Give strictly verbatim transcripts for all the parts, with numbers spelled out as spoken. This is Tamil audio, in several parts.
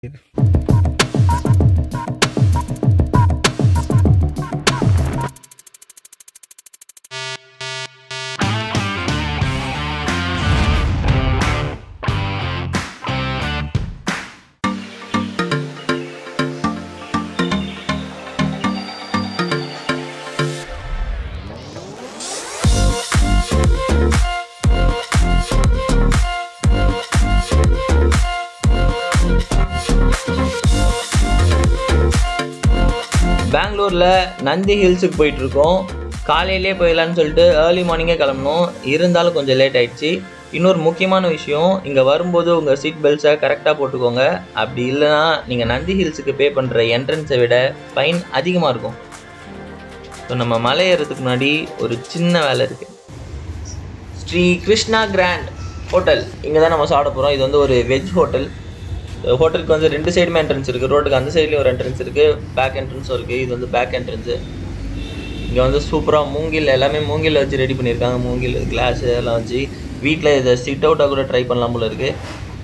பெங்களூரில் நந்தி ஹில்ஸுக்கு போயிட்டுருக்கோம். காலையிலே போயிடலான்னு சொல்லிட்டு ஏர்லி மார்னிங்கே கிளம்பணும். இருந்தாலும் கொஞ்சம் லேட் ஆகிடுச்சு. இன்னொரு முக்கியமான விஷயம், இங்கே வரும்போது உங்கள் சீட் பெல்ட்ஸை கரெக்டாக போட்டுக்கோங்க. அப்படி இல்லைனா நீங்கள் நந்தி ஹில்ஸுக்கு பே பண்ணுற என்ட்ரன்ஸை விட ஃபைன் அதிகமாக இருக்கும். ஸோ நம்ம மலை ஏறதுக்கு முன்னாடி ஒரு சின்ன வேலை இருக்குது. ஸ்ரீ கிருஷ்ணா கிராண்ட் ஹோட்டல் இங்கே தான் நம்ம சாப்பிட போகிறோம். இது வந்து ஒரு வெஜ் ஹோட்டல். ஹோட்டலுக்கு வந்து ரெண்டு சைடுமே என்ட்ரன்ஸ் இருக்குது. ரோட்டுக்கு அந்த சைட்லேயும் ஒரு என்ட்ரன்ஸ் இருக்குது, பேக் என்ட்ரன்ஸும் இருக்குது. இது வந்து பேக் என்ட்ரன்ஸு. இங்கே வந்து சூப்பராக மூங்கில் எல்லாமே மூங்கில் வச்சு ரெடி பண்ணியிருக்காங்க. மூங்கில் கிளாஸு எல்லாம் வச்சு வீட்டில் இதை சிட் அவுட்டாக கூட ட்ரை பண்ணலாம் போல இருக்குது.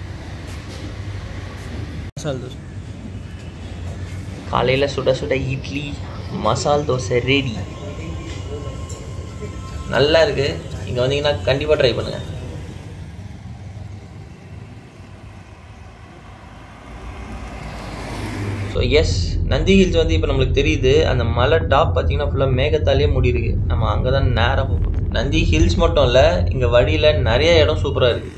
மசால் தோசை காலையில் சுட சுட இட்லி மசால் தோசை ரெடி. நல்லா இருக்குது. இங்கே வந்தீங்கன்னா கண்டிப்பாக ட்ரை பண்ணுங்கள். ஸோ எஸ், நந்தி ஹில்ஸ் வந்து இப்போ நம்மளுக்கு தெரியுது. அந்த மலை டாப் பார்த்தீங்கன்னா ஃபுல்லாக மேகத்தாலேயே மூடி இருக்கு. நம்ம அங்கே தான் நேரம் போகும். நந்தி ஹில்ஸ் மட்டும் இல்லை, இங்கே வழியில் நிறைய இடம் சூப்பராக இருக்குது.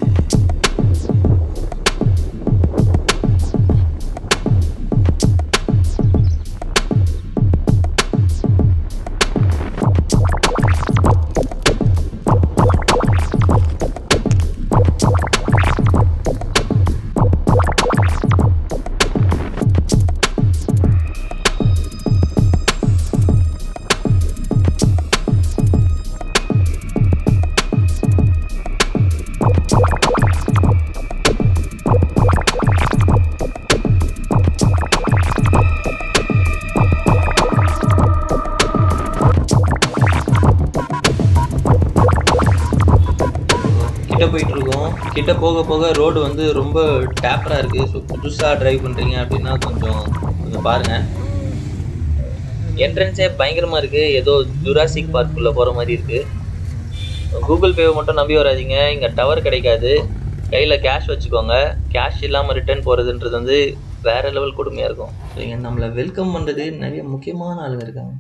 போயிட்டு இருக்கோம். கிட்ட போக போக ரோடு வந்து ரொம்ப டேப்பரா இருக்கு. ஸோ புதுசாக டிரைவ் பண்றீங்க அப்படின்னா கொஞ்சம் கொஞ்சம் பாருங்க. என்ட்ரன்ஸே பயங்கரமா இருக்கு. ஏதோ ஜுராசிக் பார்க்குள்ள போற மாதிரி இருக்கு. கூகுள் பேவை மட்டும் நம்பி வராதிங்க. இங்க டவர் கிடைக்காது. கையில கேஷ் வச்சுக்கோங்க. கேஷ் இல்லாம ரிட்டர்ன் போறதுன்றது வந்து வேற லெவல் கொடுமையா இருக்கும். ஸோ இங்க நம்மளை வெல்கம் பண்றது நிறைய முக்கியமான ஆளுங்க இருக்காங்க.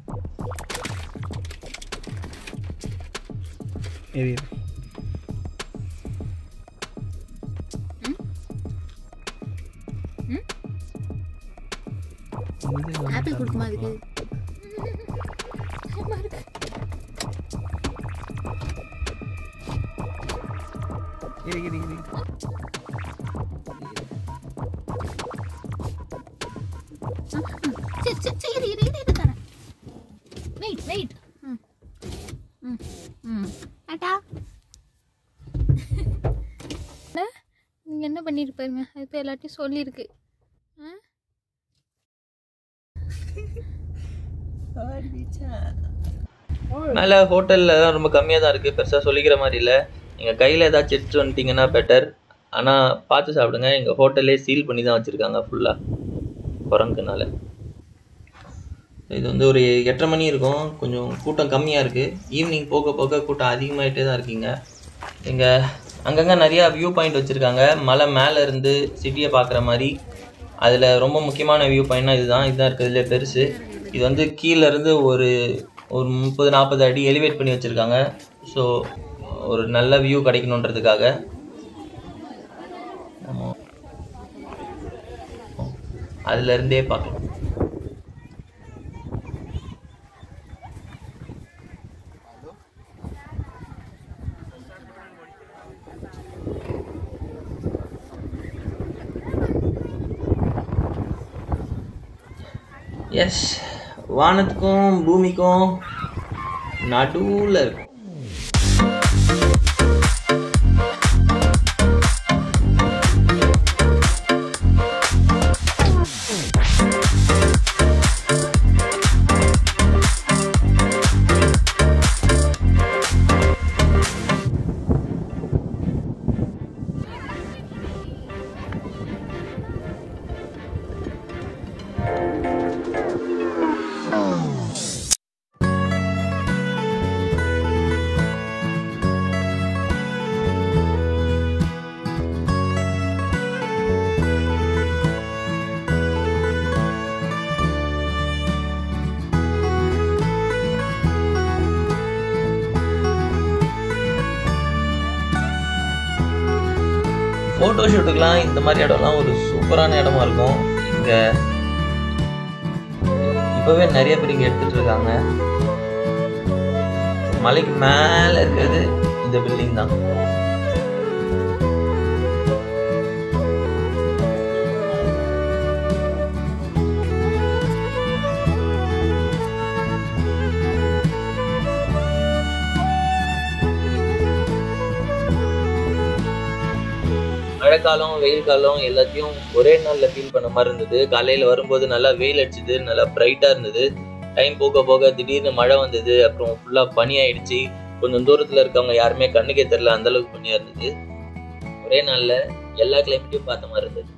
ஆப்பிள் கொடுக்குமா அதுக்கு? வெயிட் வெயிட் நீங்க என்ன பண்ணிருப்பாருங்க? இப்போ எல்லாத்தையும் சொல்லியிருக்கு. மேலே ஹோட்டலில் தான் ரொம்ப கம்மியாக தான் இருக்குது. பெருசாக சொல்லிக்கிற மாதிரி இல்லை. நீங்கள் கையில் ஏதாச்சும் எடுத்துட்டு வந்துட்டீங்கன்னா பெட்டர். ஆனால் பார்த்து சாப்பிடுங்க. எங்கள் ஹோட்டலே சீல் பண்ணி தான் வச்சுருக்காங்க ஃபுல்லாக குரங்குனால. இது வந்து ஒரு எட்டரை மணி இருக்கும். கொஞ்சம் கூட்டம் கம்மியாக இருக்குது. ஈவினிங் போக போக கூட்டம் அதிகமாகிட்டே தான் இருக்கீங்க. இங்கே அங்கங்கே நிறையா வியூ பாயிண்ட் வச்சுருக்காங்க. மலை மேலே இருந்து சிட்டியை பார்க்குற மாதிரி. அதில் ரொம்ப முக்கியமான வியூ பாயிண்ட்னா இதுதான். இதுதான் இருக்கிறதுலே பெருசு. இது வந்து கீழேருந்து ஒரு ஒரு முப்பது நாற்பது அடி எலிவேட் பண்ணி வச்சுருக்காங்க. ஸோ ஒரு நல்ல வியூ கிடைக்கணுன்றதுக்காக அதுலேருந்தே பார்க்கலாம். எஸ், வானத்துக்கும் பூமிக்கும் நடுவில் இருக்கும். ஃபோட்டோ ஷூட்டுக்கெலாம் இந்த மாதிரி இடம்லாம் ஒரு சூப்பரான இடமா இருக்கும். இங்கே இப்போவே நிறைய பேர் இங்கே எடுத்துகிட்டு இருக்காங்க. மலைக்கு மேலே இருக்கிறது இந்த பில்டிங் தான். மழைக்காலம் வெயில் காலம் எல்லாத்தையும் ஒரே நாள்ல ஃபீல் பண்ண மாதிரி இருந்தது. காலையில வரும்போது நல்லா வெயில் அடிச்சுது, நல்லா பிரைட்டா இருந்தது. டைம் போக போக திடீர்னு மழை வந்தது, அப்புறம் ஃபுல்லா பனி ஆயிடுச்சு. கொஞ்சம் தூரத்துல இருக்கவங்க யாருமே கண்ணுக்கே தெரியல, அந்த அளவுக்கு பனியா இருந்தது. ஒரே நாள்ல எல்லா கிளைமேட்டையும் பார்த்த மாதிரி இருந்தது.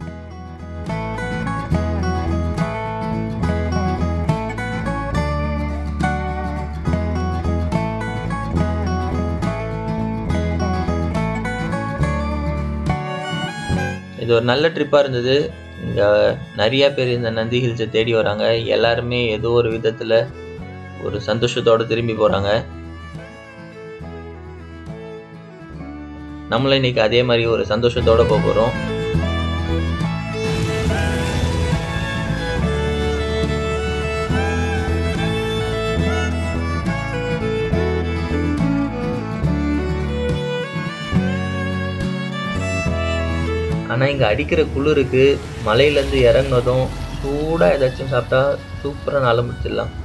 இது ஒரு நல்ல ட்ரிப்பாக இருந்தது. இங்கே நிறையா பேர் இந்த நந்தி ஹில்ஸை தேடி வராங்க. எல்லாருமே ஏதோ ஒரு விதத்தில் ஒரு சந்தோஷத்தோடு திரும்பி போகிறாங்க. நம்மளும் இன்னைக்கு அதே மாதிரி ஒரு சந்தோஷத்தோடு போக போகிறோம். ஆனால் இங்கே அடிக்கிற குளிருக்கு மலையிலேருந்து இறங்கினதும் சூடாக ஏதாச்சும் சாப்பிட்டா சூப்பராக நலம் முடிச்சிடலாம்.